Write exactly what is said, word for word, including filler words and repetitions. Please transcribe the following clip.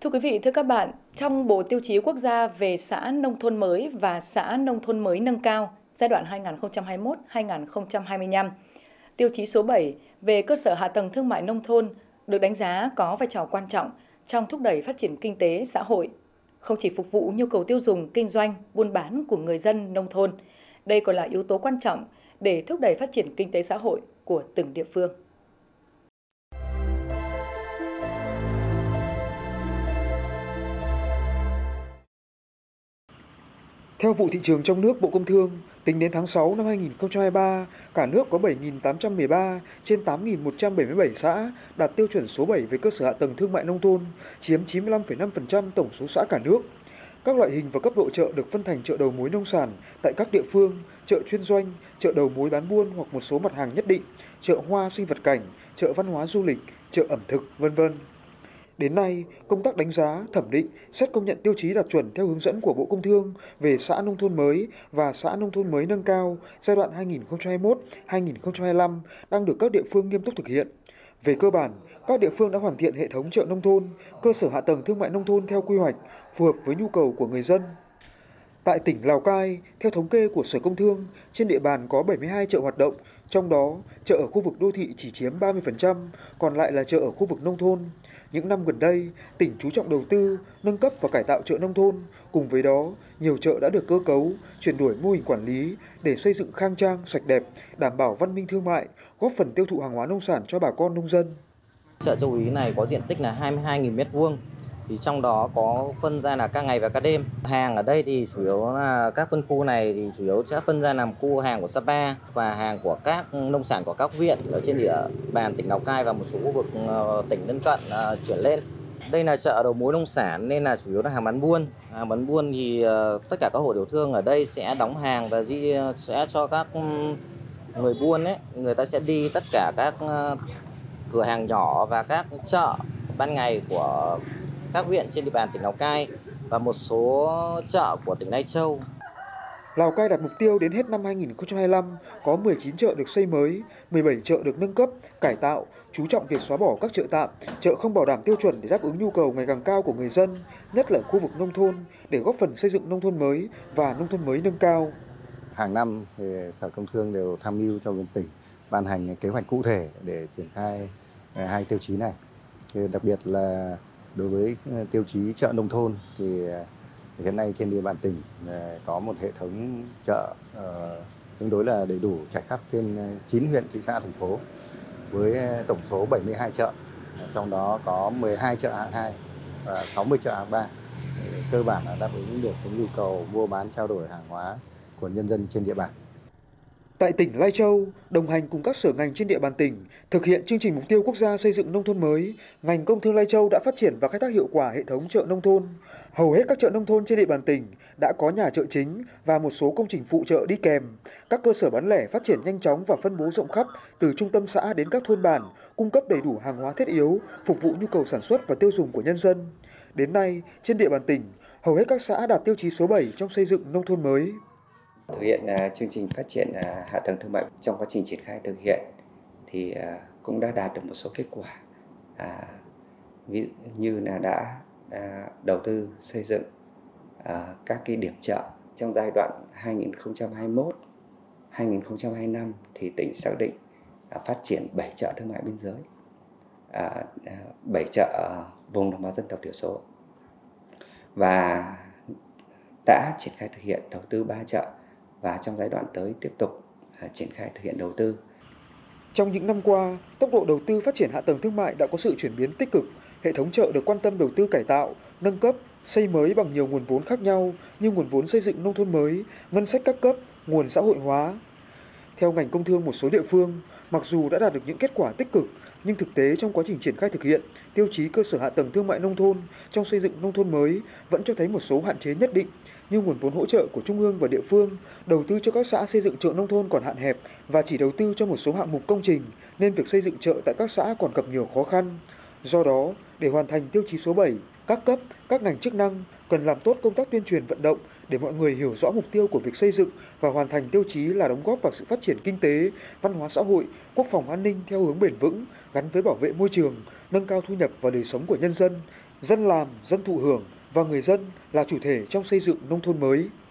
Thưa quý vị, thưa các bạn, trong Bộ Tiêu chí Quốc gia về xã nông thôn mới và xã nông thôn mới nâng cao giai đoạn hai nghìn không trăm hai mươi mốt đến hai nghìn không trăm hai mươi lăm, tiêu chí số bảy về cơ sở hạ tầng thương mại nông thôn được đánh giá có vai trò quan trọng trong thúc đẩy phát triển kinh tế xã hội, không chỉ phục vụ nhu cầu tiêu dùng, kinh doanh, buôn bán của người dân nông thôn. Đây còn là yếu tố quan trọng để thúc đẩy phát triển kinh tế xã hội của từng địa phương. Theo vụ thị trường trong nước Bộ Công Thương, tính đến tháng sáu năm hai nghìn không trăm hai mươi ba, cả nước có bảy nghìn tám trăm mười ba trên tám nghìn một trăm bảy mươi bảy xã đạt tiêu chuẩn số bảy về cơ sở hạ tầng thương mại nông thôn, chiếm chín mươi lăm phẩy năm phần trăm tổng số xã cả nước. Các loại hình và cấp độ chợ được phân thành chợ đầu mối nông sản tại các địa phương, chợ chuyên doanh, chợ đầu mối bán buôn hoặc một số mặt hàng nhất định, chợ hoa sinh vật cảnh, chợ văn hóa du lịch, chợ ẩm thực, vân vân. Đến nay, công tác đánh giá, thẩm định, xét công nhận tiêu chí đạt chuẩn theo hướng dẫn của Bộ Công Thương về xã nông thôn mới và xã nông thôn mới nâng cao giai đoạn hai nghìn không trăm hai mươi mốt đến hai nghìn không trăm hai mươi lăm đang được các địa phương nghiêm túc thực hiện. Về cơ bản, các địa phương đã hoàn thiện hệ thống chợ nông thôn, cơ sở hạ tầng thương mại nông thôn theo quy hoạch, phù hợp với nhu cầu của người dân. Tại tỉnh Lào Cai, theo thống kê của Sở Công Thương, trên địa bàn có bảy mươi hai chợ hoạt động, trong đó chợ ở khu vực đô thị chỉ chiếm ba mươi phần trăm, còn lại là chợ ở khu vực nông thôn. Những năm gần đây, tỉnh chú trọng đầu tư, nâng cấp và cải tạo chợ nông thôn. Cùng với đó, nhiều chợ đã được cơ cấu, chuyển đổi mô hình quản lý để xây dựng khang trang, sạch đẹp, đảm bảo văn minh thương mại, góp phần tiêu thụ hàng hóa nông sản cho bà con nông dân. Chợ Châu Ý này có diện tích là hai mươi hai nghìn mét vuông. Thì trong đó có phân ra là ca ngày và ca đêm. Hàng ở đây thì chủ yếu là các phân khu này thì chủ yếu sẽ phân ra làm khu hàng của Sapa và hàng của các nông sản của các huyện ở trên địa bàn tỉnh Lào Cai và một số khu vực tỉnh lân cận uh, chuyển lên. Đây là chợ đầu mối nông sản nên là chủ yếu là hàng bán buôn. Hàng bán buôn thì uh, tất cả các hộ tiểu thương ở đây sẽ đóng hàng và di sẽ cho các người buôn ấy, người ta sẽ đi tất cả các uh, cửa hàng nhỏ và các chợ ban ngày của các huyện trên địa bàn tỉnh Lào Cai và một số chợ của tỉnh Lai Châu. Lào Cai đặt mục tiêu đến hết năm hai nghìn không trăm hai mươi lăm có mười chín chợ được xây mới, mười bảy chợ được nâng cấp, cải tạo, chú trọng việc xóa bỏ các chợ tạm, chợ không bảo đảm tiêu chuẩn để đáp ứng nhu cầu ngày càng cao của người dân, nhất là khu vực nông thôn để góp phần xây dựng nông thôn mới và nông thôn mới nâng cao. Hàng năm thì Sở Công Thương đều tham mưu cho tỉnh ban hành kế hoạch cụ thể để triển khai hai tiêu chí này. Đặc biệt là đối với tiêu chí chợ nông thôn thì hiện nay trên địa bàn tỉnh có một hệ thống chợ tương đối là đầy đủ trải khắp trên chín huyện, thị xã, thành phố với tổng số bảy mươi hai chợ, trong đó có mười hai chợ hạng hai và sáu mươi chợ hạng ba. Cơ bản là đáp ứng được cái nhu cầu mua bán trao đổi hàng hóa của nhân dân trên địa bàn. Tại tỉnh Lai Châu, đồng hành cùng các sở ngành trên địa bàn tỉnh thực hiện chương trình mục tiêu quốc gia xây dựng nông thôn mới, ngành công thương Lai Châu đã phát triển và khai thác hiệu quả hệ thống chợ nông thôn. Hầu hết các chợ nông thôn trên địa bàn tỉnh đã có nhà chợ chính và một số công trình phụ trợ đi kèm. Các cơ sở bán lẻ phát triển nhanh chóng và phân bố rộng khắp từ trung tâm xã đến các thôn bản, cung cấp đầy đủ hàng hóa thiết yếu, phục vụ nhu cầu sản xuất và tiêu dùng của nhân dân. Đến nay, trên địa bàn tỉnh, hầu hết các xã đạt tiêu chí số bảy trong xây dựng nông thôn mới. Thực hiện uh, chương trình phát triển uh, hạ tầng thương mại, trong quá trình triển khai thực hiện thì uh, cũng đã đạt được một số kết quả, uh, ví dụ như là đã uh, đầu tư xây dựng uh, các cái điểm chợ trong giai đoạn hai nghìn không trăm hai mươi mốt đến hai nghìn không trăm hai mươi lăm thì tỉnh xác định uh, phát triển bảy chợ thương mại biên giới, uh, uh, bảy chợ vùng đồng bào dân tộc thiểu số và đã triển khai thực hiện đầu tư ba chợ. Và trong giai đoạn tới tiếp tục uh, triển khai thực hiện đầu tư. Trong những năm qua, tốc độ đầu tư phát triển hạ tầng thương mại đã có sự chuyển biến tích cực. Hệ thống chợ được quan tâm đầu tư cải tạo, nâng cấp, xây mới bằng nhiều nguồn vốn khác nhau như nguồn vốn xây dựng nông thôn mới, ngân sách các cấp, nguồn xã hội hóa. Theo ngành công thương một số địa phương, mặc dù đã đạt được những kết quả tích cực, nhưng thực tế trong quá trình triển khai thực hiện, tiêu chí cơ sở hạ tầng thương mại nông thôn trong xây dựng nông thôn mới vẫn cho thấy một số hạn chế nhất định, như nguồn vốn hỗ trợ của trung ương và địa phương, đầu tư cho các xã xây dựng chợ nông thôn còn hạn hẹp và chỉ đầu tư cho một số hạng mục công trình, nên việc xây dựng chợ tại các xã còn gặp nhiều khó khăn. Do đó, để hoàn thành tiêu chí số bảy, các cấp, các ngành chức năng cần làm tốt công tác tuyên truyền vận động để mọi người hiểu rõ mục tiêu của việc xây dựng và hoàn thành tiêu chí là đóng góp vào sự phát triển kinh tế, văn hóa xã hội, quốc phòng an ninh theo hướng bền vững, gắn với bảo vệ môi trường, nâng cao thu nhập và đời sống của nhân dân, dân làm, dân thụ hưởng và người dân là chủ thể trong xây dựng nông thôn mới.